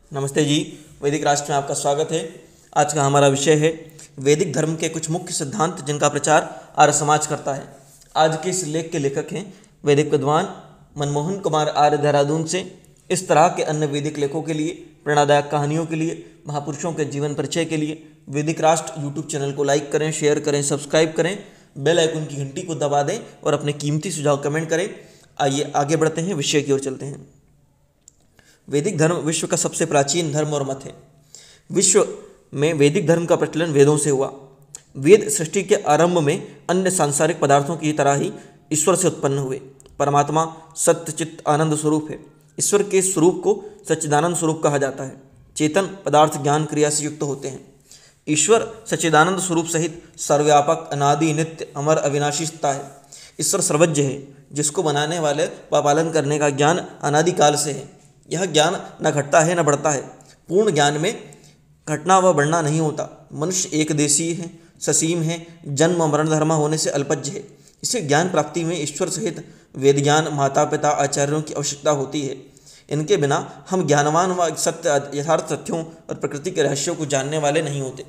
नमस्ते जी। वैदिक राष्ट्र में आपका स्वागत है। आज का हमारा विषय है वैदिक धर्म के कुछ मुख्य सिद्धांत जिनका प्रचार आर्य समाज करता है। आज के इस लेख के लेखक हैं वैदिक विद्वान मनमोहन कुमार आर्य, देहरादून से। इस तरह के अन्य वैदिक लेखों के लिए, प्रेरणादायक कहानियों के लिए, महापुरुषों के जीवन परिचय के लिए वैदिक राष्ट्र यूट्यूब चैनल को लाइक करें, शेयर करें, सब्सक्राइब करें, बेल आइकन की घंटी को दबा दें और अपने कीमती सुझाव कमेंट करें। आइए आगे बढ़ते हैं, विषय की ओर चलते हैं। वैदिक धर्म विश्व का सबसे प्राचीन धर्म और मत है। विश्व में वैदिक धर्म का प्रचलन वेदों से हुआ। वेद सृष्टि के आरंभ में अन्य सांसारिक पदार्थों की तरह ही ईश्वर से उत्पन्न हुए। परमात्मा सत्य चित्त आनंद स्वरूप है। ईश्वर के स्वरूप को सच्चिदानंद स्वरूप कहा जाता है। चेतन पदार्थ ज्ञान क्रिया से युक्त होते हैं। ईश्वर सच्चिदानंद स्वरूप सहित सर्वव्यापक, अनादि, नित्य, अमर, अविनाशी सत्ता है। ईश्वर सर्वज्ञ है, जिसको बनाने वाले व पालन करने का ज्ञान अनादिकाल से है। यह ज्ञान न घटता है न बढ़ता है। पूर्ण ज्ञान में घटना व बढ़ना नहीं होता। मनुष्य एक देशीय है, ससीम है, जन्म मरण धर्मा होने से अल्पज्ञ है। इसे ज्ञान प्राप्ति में ईश्वर सहित वेद ज्ञान, माता पिता, आचार्यों की आवश्यकता होती है। इनके बिना हम ज्ञानवान व सत्य, यथार्थ तथ्यों और प्रकृति के रहस्यों को जानने वाले नहीं होते।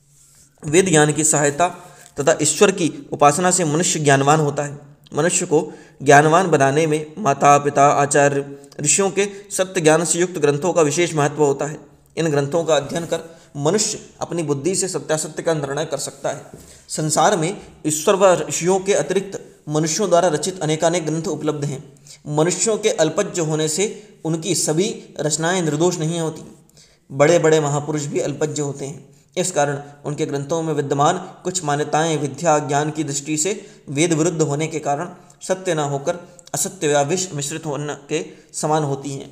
वेद ज्ञान की सहायता तथा ईश्वर की उपासना से मनुष्य ज्ञानवान होता है। मनुष्य को ज्ञानवान बनाने में माता पिता, आचार्य, ऋषियों के सत्य ज्ञान से युक्त ग्रंथों का विशेष महत्व होता है। इन ग्रंथों का अध्ययन कर मनुष्य अपनी बुद्धि से सत्यासत्य का निर्णय कर सकता है। संसार में ईश्वर व ऋषियों के अतिरिक्त मनुष्यों द्वारा रचित अनेकानेक ग्रंथ उपलब्ध हैं। मनुष्यों के अल्पज्ञ होने से उनकी सभी रचनाएं निर्दोष नहीं होती। बड़े बड़े महापुरुष भी अल्पज्ञ होते हैं। इस कारण उनके ग्रंथों में विद्यमान कुछ मान्यताएं विद्या ज्ञान की दृष्टि से वेद विरुद्ध होने के कारण सत्य न होकर असत्य या विष मिश्रित होने के समान होती हैं।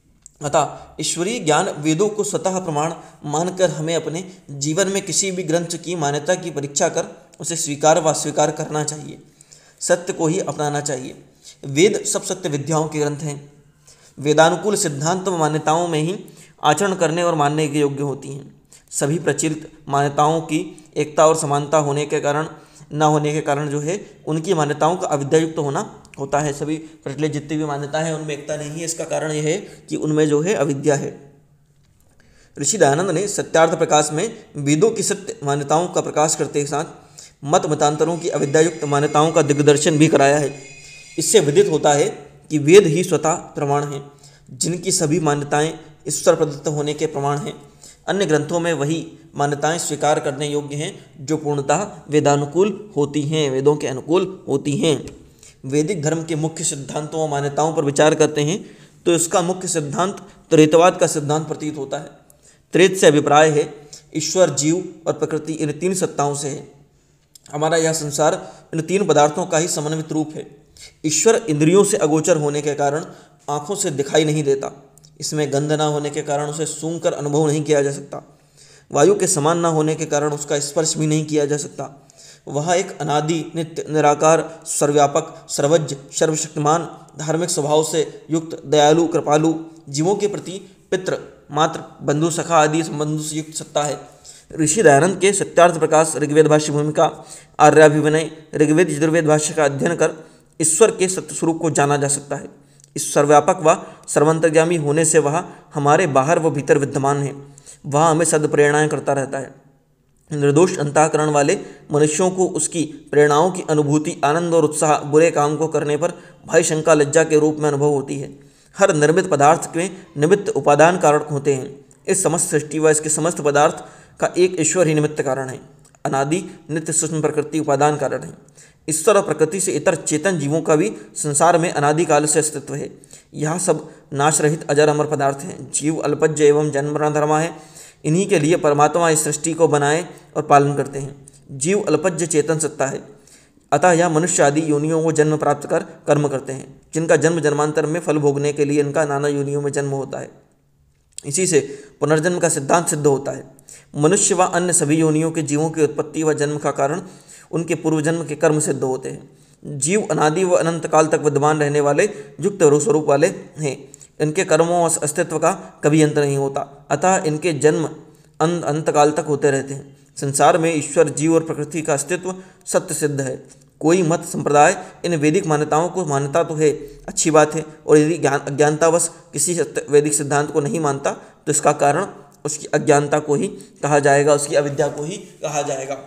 अतः ईश्वरीय ज्ञान वेदों को स्वतः प्रमाण मानकर हमें अपने जीवन में किसी भी ग्रंथ की मान्यता की परीक्षा कर उसे स्वीकार व अस्वीकार करना चाहिए। सत्य को ही अपनाना चाहिए। वेद सब सत्य विद्याओं के ग्रंथ हैं। वेदानुकूल सिद्धांत व मान्यताओं में ही आचरण करने और मानने के योग्य होती हैं। सभी प्रचलित मान्यताओं की एकता और समानता होने के कारण न होने के कारण उनकी मान्यताओं का अविद्यायुक्त होना होता है। सभी प्रचलित जितनी भी मान्यताएं हैं उनमें एकता नहीं है। इसका कारण यह है कि उनमें अविद्या है। ऋषि दयानंद ने सत्यार्थ प्रकाश में वेदों की सत्य मान्यताओं का प्रकाश करते के साथ मत मतांतरों की अविद्यायुक्त मान्यताओं का दिग्दर्शन भी कराया है। इससे विदित होता है कि वेद ही स्वतः प्रमाण हैं, जिनकी सभी मान्यताएं ईश्वर प्रदत्त होने के प्रमाण हैं। अन्य ग्रंथों में वही मान्यताएं स्वीकार करने योग्य हैं जो पूर्णतः वेदानुकूल होती हैं, वेदों के अनुकूल होती हैं। वैदिक धर्म के मुख्य सिद्धांतों और मान्यताओं पर विचार करते हैं तो इसका मुख्य सिद्धांत त्रैतवाद का सिद्धांत प्रतीत होता है। त्रैत से अभिप्राय है ईश्वर, जीव और प्रकृति, इन तीन सत्ताओं से है। हमारा यह संसार इन तीन पदार्थों का ही समन्वित रूप है। ईश्वर इंद्रियों से अगोचर होने के कारण आँखों से दिखाई नहीं देता। इसमें गंध न होने के कारण उसे सूंघ कर अनुभव नहीं किया जा सकता। वायु के समान न होने के कारण उसका स्पर्श भी नहीं किया जा सकता। वह एक अनादि, नित्य, निराकार, सर्वव्यापक, सर्वज्ञ, सर्वशक्तिमान, धार्मिक स्वभाव से युक्त, दयालु, कृपालु, जीवों के प्रति पितृ, मातृ, बंधु, सखा आदि संबंधों से युक्त सत्ता है। ऋषि दयानंद के सत्यार्थ प्रकाश, ऋग्वेद भाष्य भूमिका, आर्याभिविनय, ऋग्वेद यजुर्वेद भाष्य का अध्ययन कर ईश्वर के सत्य स्वरूप को जाना जा सकता है। इस सर्वव्यापक व सर्वांतर्यामी होने से वह हमारे बाहर व भीतर विद्यमान है। वह हमें सद्प्रेरणाएँ करता रहता है। निर्दोष अंतःकरण वाले मनुष्यों को उसकी प्रेरणाओं की अनुभूति, आनंद और उत्साह बुरे काम को करने पर भय, शंका, लज्जा के रूप में अनुभव होती है। हर निर्मित पदार्थ के निमित्त उपादान कारक होते हैं। इस समस्त सृष्टि व इसके समस्त पदार्थ का एक ईश्वर ही निमित्त कारण है। अनादि, नित्य, सूक्ष्म प्रकृति उपादान कारण है। ईश्वर और प्रकृति से इतर चेतन जीवों का भी संसार में अनादिकाल से अस्तित्व है। यह सब नाश रहित अजर अमर पदार्थ हैं। जीव अल्पज्ञ एवं जन्म मरण धर्मा है। इन्हीं के लिए परमात्मा इस सृष्टि को बनाए और पालन करते हैं। जीव अल्पज्ञ चेतन सत्ता है। अतः यह मनुष्य आदि योनियों को जन्म प्राप्त कर कर्म करते हैं, जिनका जन्म जन्मांतर में फल भोगने के लिए इनका नाना योनियों में जन्म होता है। इसी से पुनर्जन्म का सिद्धांत सिद्ध होता है। मनुष्य व अन्य सभी योनियों के जीवों की उत्पत्ति व जन्म का कारण उनके पूर्वजन्म के कर्म सिद्ध होते हैं। जीव अनादि व अनंत काल तक विद्यमान रहने वाले युक्त स्वरूप वाले हैं। इनके कर्मों और अस्तित्व का कभी अंत नहीं होता। अतः इनके जन्म अंतकाल तक होते रहते हैं। संसार में ईश्वर, जीव और प्रकृति का अस्तित्व सत्य सिद्ध है। कोई मत संप्रदाय इन वैदिक मान्यताओं को मान्यता तो है, अच्छी बात है, और यदि अज्ञानतावश किसी वैदिक सिद्धांत को नहीं मानता तो इसका कारण उसकी अज्ञानता को ही कहा जाएगा, उसकी अविद्या को ही कहा जाएगा।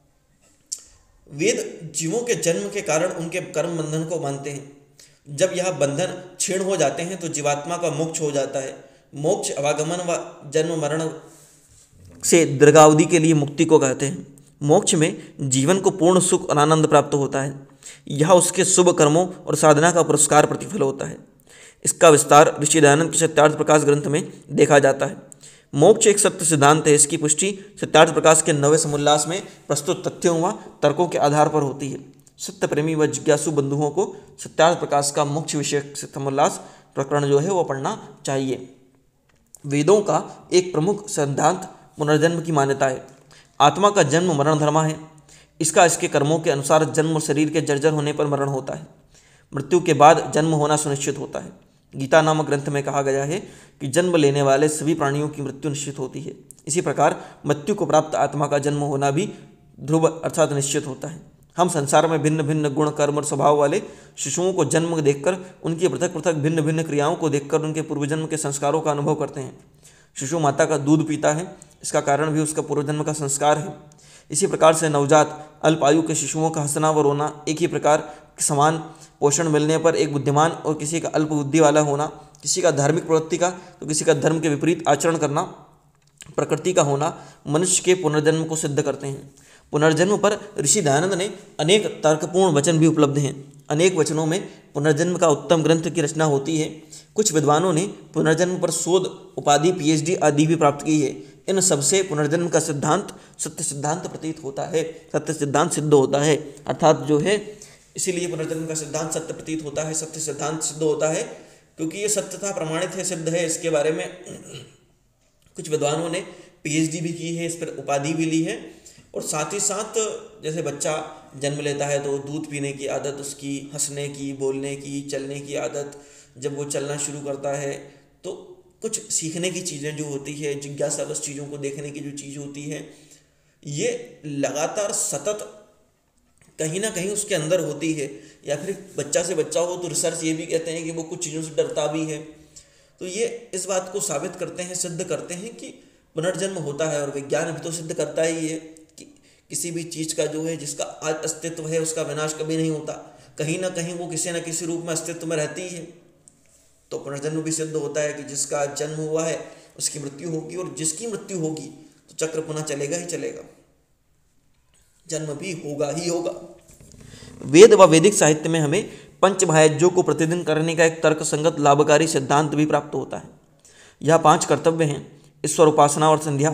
वेद जीवों के जन्म के कारण उनके कर्म बंधन को मानते हैं। जब यह बंधन क्षीण हो जाते हैं तो जीवात्मा का मोक्ष हो जाता है। मोक्ष अवागमन व जन्म मरण से दीर्घावधि के लिए मुक्ति को कहते हैं। मोक्ष में जीवन को पूर्ण सुख और आनंद प्राप्त होता है। यह उसके शुभ कर्मों और साधना का पुरस्कार प्रतिफल होता है। इसका विस्तार ऋषि दयानंद के सत्यार्थ प्रकाश ग्रंथ में देखा जाता है। मोक्ष एक सत्य सिद्धांत है। इसकी पुष्टि सत्यार्थ प्रकाश के 9वें समुल्लास में प्रस्तुत तथ्यों व तर्कों के आधार पर होती है। सत्य प्रेमी व जिज्ञासु बंधुओं को सत्यार्थ प्रकाश का मोक्ष विषय समुल्लास प्रकरण जो है वो पढ़ना चाहिए। वेदों का एक प्रमुख सिद्धांत पुनर्जन्म की मान्यता है। आत्मा का जन्म मरण धर्मा है। इसके कर्मों के अनुसार जन्म और शरीर के जर्जर होने पर मरण होता है। मृत्यु के बाद जन्म होना सुनिश्चित होता है। गीता नामक ग्रंथ में कहा गया है कि जन्म लेने वाले सभी प्राणियों की मृत्यु निश्चित होती है। इसी प्रकार मृत्यु को प्राप्त आत्मा का जन्म होना भी ध्रुव अर्थात निश्चित होता है। हम संसार में भिन्न भिन्न गुण, कर्म और स्वभाव वाले शिशुओं को जन्म देखकर, उनकी पृथक पृथक भिन्न भिन्न क्रियाओं को देखकर उनके पूर्वजन्म के संस्कारों का अनुभव करते हैं। शिशु माता का दूध पीता है, इसका कारण भी उसका पूर्वजन्म का संस्कार है। इसी प्रकार से नवजात अल्प आयु के शिशुओं का हंसना व रोना, एक ही प्रकार समान पोषण मिलने पर एक बुद्धिमान और किसी का अल्प बुद्धि वाला होना, किसी का धार्मिक प्रवृत्ति का तो किसी का धर्म के विपरीत आचरण करना, प्रकृति का होना मनुष्य के पुनर्जन्म को सिद्ध करते हैं। पुनर्जन्म पर ऋषि दयानंद ने अनेक तर्कपूर्ण वचन भी उपलब्ध हैं। अनेक वचनों में पुनर्जन्म का उत्तम ग्रंथ की रचना होती है। कुछ विद्वानों ने पुनर्जन्म पर शोध उपाधि, PhD आदि भी प्राप्त की है। इन सबसे पुनर्जन्म का सिद्धांत सत्य सिद्धांत प्रतीत होता है, सत्य सिद्धांत सिद्ध होता है। अर्थात जो है इसीलिए पुनर्जन्म का सिद्धांत सत्य प्रतीत होता है, सत्य सिद्धांत सिद्ध होता है, क्योंकि ये सत्यता प्रमाणित है, सिद्ध है। इसके बारे में कुछ विद्वानों ने PhD भी की है, इस पर उपाधि भी ली है। और साथ ही साथ जैसे बच्चा जन्म लेता है तो दूध पीने की आदत उसकी, हंसने की, बोलने की, चलने की आदत, जब वो चलना शुरू करता है तो कुछ सीखने की चीज़ें जो होती है, जिज्ञासा बस चीज़ों को देखने की जो चीज़ होती है, ये लगातार सतत कहीं ना कहीं उसके अंदर होती है। या फिर बच्चा से बच्चा हो तो रिसर्च ये भी कहते हैं कि वो कुछ चीज़ों से डरता भी है। तो ये इस बात को साबित करते हैं, सिद्ध करते हैं कि पुनर्जन्म होता है। और विज्ञान भी तो सिद्ध करता ही है कि किसी भी चीज़ का जो है, जिसका आज अस्तित्व है, उसका विनाश कभी नहीं होता। कहीं ना कहीं वो किसी न किसी रूप में अस्तित्व में रहती है। तो पुनर्जन्म भी सिद्ध होता है कि जिसका जन्म हुआ है उसकी मृत्यु होगी, और जिसकी मृत्यु होगी तो चक्र पुनः चलेगा ही चलेगा, जन्म भी होगा ही होगा। वेद व वैदिक साहित्य में हमें पंचमहायज्ञों को प्रतिदिन करने का एक तर्कसंगत लाभकारी सिद्धांत भी प्राप्त होता है। यह 5 कर्तव्य हैं: ईश्वर उपासना और संध्या,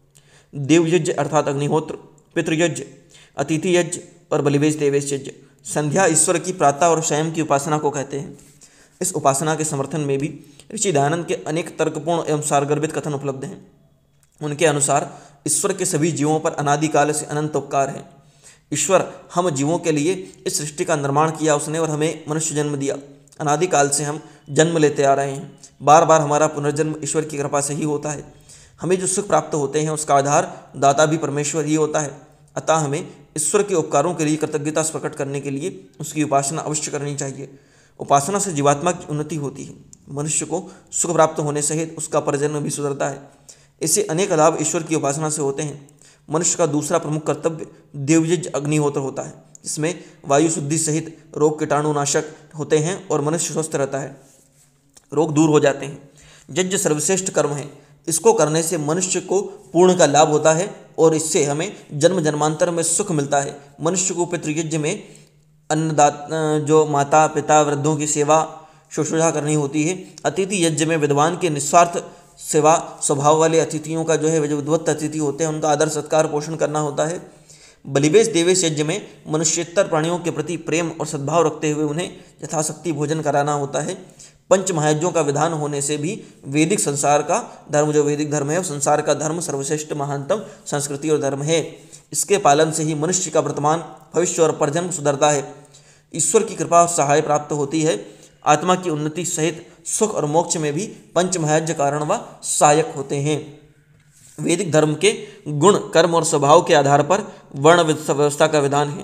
देवयज्ञ अर्थात अग्निहोत्र, पितृयज्ञ, अतिथि यज्ञ और बलिवेश देवेश यज्ञ। संध्या ईश्वर की प्रातः और स्वयं की उपासना को कहते हैं। इस उपासना के समर्थन में भी ऋषि दयानंद के अनेक तर्कपूर्ण एवं सारगर्भित कथन उपलब्ध हैं। उनके अनुसार ईश्वर के सभी जीवों पर अनादिकाल से अनंत उपकार है। ईश्वर हम जीवों के लिए इस सृष्टि का निर्माण किया उसने, और हमें मनुष्य जन्म दिया। अनादिकाल से हम जन्म लेते आ रहे हैं। बार बार हमारा पुनर्जन्म ईश्वर की कृपा से ही होता है। हमें जो सुख प्राप्त होते हैं उसका आधार दाता भी परमेश्वर ही होता है। अतः हमें ईश्वर के उपकारों के लिए कृतज्ञता प्रकट करने के लिए उसकी उपासना अवश्य करनी चाहिए। उपासना से जीवात्मा की उन्नति होती है। मनुष्य को सुख प्राप्त होने सहित उसका परजन्म भी सुधरता है। इससे अनेक लाभ ईश्वर की उपासना से होते हैं। मनुष्य का दूसरा प्रमुख कर्तव्य देवयज्ञ अग्निहोत्र होता है, जिसमें वायु शुद्धि सहित रोग कीटाणुनाशक होते हैं और मनुष्य स्वस्थ रहता है, रोग दूर हो जाते हैं। यज्ञ सर्वश्रेष्ठ कर्म है। इसको करने से मनुष्य को पूर्ण का लाभ होता है और इससे हमें जन्म जन्मांतर में सुख मिलता है। मनुष्य को पितृयज्ञ में अन्नदाता जो माता पिता वृद्धों की सेवा शुश्रूषा करनी होती है। अतिथि यज्ञ में विद्वान के निस्वार्थ सेवा स्वभाव वाले अतिथियों का जो है, जो विद्वत अतिथि होते हैं, उनका आदर सत्कार पोषण करना होता है। बलिवेश देवेश यज्ञ में मनुष्येतर प्राणियों के प्रति प्रेम और सद्भाव रखते हुए उन्हें यथाशक्ति भोजन कराना होता है। पंच महायज्ञों का विधान होने से भी वैदिक संसार का धर्म, जो वैदिक धर्म है, वो संसार का धर्म सर्वश्रेष्ठ महानतम संस्कृति और धर्म है। इसके पालन से ही मनुष्य का वर्तमान, भविष्य और परजन्म सुधरता है। ईश्वर की कृपा और सहाय प्राप्त होती है। आत्मा की उन्नति सहित सुख और मोक्ष में भी पंच महायज्ञ कारण व सहायक होते हैं। वैदिक धर्म के गुण, कर्म और स्वभाव के आधार पर वर्ण व्यवस्था का विधान है।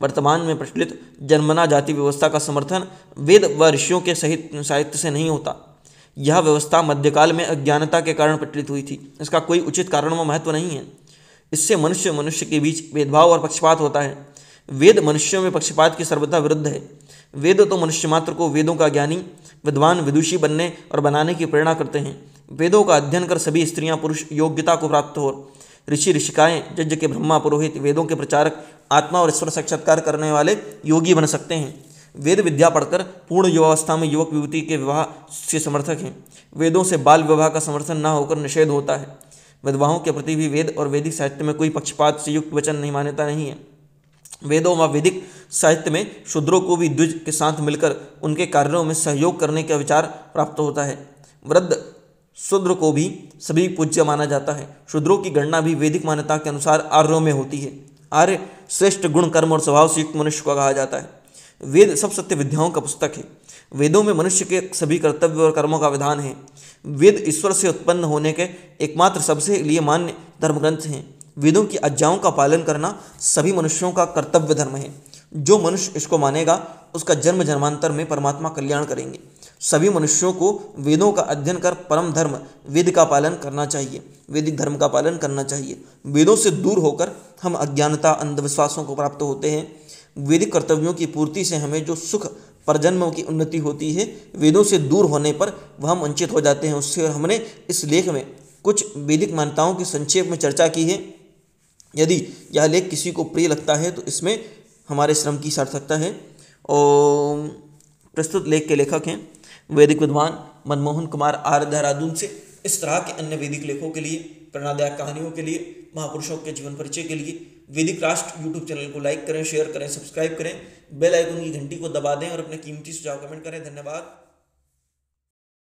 वर्तमान में प्रचलित जन्मना जाति व्यवस्था का समर्थन वेद व ऋषियों के साहित्य से नहीं होता। यह व्यवस्था मध्यकाल में अज्ञानता के कारण प्रचलित हुई थी। इसका कोई उचित कारण व महत्व नहीं है। इससे मनुष्य मनुष्य के बीच भेदभाव और पक्षपात होता है। वेद मनुष्यों में पक्षपात की सर्वथा विरुद्ध है। वेद तो मनुष्य मात्र को वेदों का ज्ञानी, विद्वान, विदुषी बनने और बनाने की प्रेरणा करते हैं। वेदों का अध्ययन कर सभी स्त्रियां पुरुष योग्यता को प्राप्त हो। ऋषि ऋषिकाएँ, यज्ञ के ब्रह्मा, पुरोहित, वेदों के प्रचारक, आत्मा और ईश्वर साक्षात्कार करने वाले योगी बन सकते हैं। वेद विद्या पढ़कर पूर्ण युवावस्था में युवक युवती के विवाह से समर्थक हैं। वेदों से बाल विवाह का समर्थन न होकर निषेध होता है। विधवाओं के प्रति भी वेद और वैदिक साहित्य में कोई पक्षपात से युक्त वचन नहीं, मान्यता नहीं है। वेदों व वैदिक साहित्य में शूद्रों को भी द्विज के साथ मिलकर उनके कार्यों में सहयोग करने का विचार प्राप्त होता है। वृद्ध शूद्र को भी सभी पूज्य माना जाता है। शूद्रों की गणना भी वैदिक मान्यता के अनुसार आर्यों में होती है। आर्य श्रेष्ठ गुण, कर्म और स्वभाव से युक्त मनुष्य को कहा जाता है। वेद सब सत्य विद्याओं का पुस्तक है। वेदों में मनुष्य के सभी कर्तव्य और कर्मों का विधान है। वेद ईश्वर से उत्पन्न होने के एकमात्र सबसे लिए मान्य धर्म ग्रंथ हैं। वेदों की आज्ञाओं का पालन करना सभी मनुष्यों का कर्तव्य धर्म है। जो मनुष्य इसको मानेगा उसका जन्म जन्मांतर में परमात्मा कल्याण करेंगे। सभी मनुष्यों को वेदों का अध्ययन कर परम धर्म वेद का पालन करना चाहिए, वैदिक धर्म का पालन करना चाहिए। वेदों से दूर होकर हम अज्ञानता, अंधविश्वासों को प्राप्त होते हैं। वैदिक कर्तव्यों की पूर्ति से हमें जो सुख परजन्मों की उन्नति होती है, वेदों से दूर होने पर वह हम वंचित हो जाते हैं उससे। और हमने इस लेख में कुछ वैदिक मान्यताओं की संक्षेप में चर्चा की है। यदि यह लेख किसी को प्रिय लगता है तो इसमें हमारे श्रम की सार्थकता है। और प्रस्तुत लेख के लेखक हैं वैदिक विद्वान मनमोहन कुमार आर, देहरादून से। इस तरह के अन्य वैदिक लेखों के लिए, प्रेरणादायक कहानियों के लिए, महापुरुषों के जीवन परिचय के लिए वैदिक राष्ट्र यूट्यूब चैनल को लाइक करें, शेयर करें, सब्सक्राइब करें, बेल आइकन की घंटी को दबा दें और अपने कीमती सुझाव कमेंट करें। धन्यवाद।